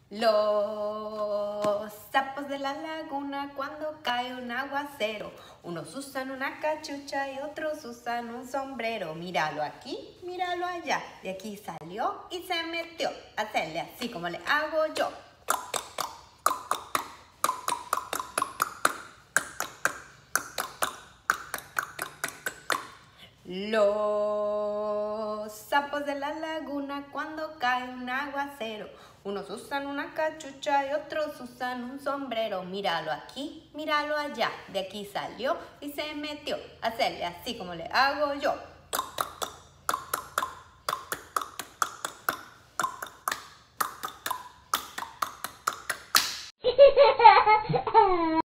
Los sapos de la laguna cuando cae un aguacero, unos usan una cachucha y otros usan un sombrero. Míralo aquí, míralo allá, de aquí salió y se metió. Hacerle así como le hago yo. Los sapos de la laguna cuando cae un aguacero, unos usan una cachucha y otros usan un sombrero. Míralo aquí, míralo allá, de aquí salió y se metió. Hacerle así como le hago yo.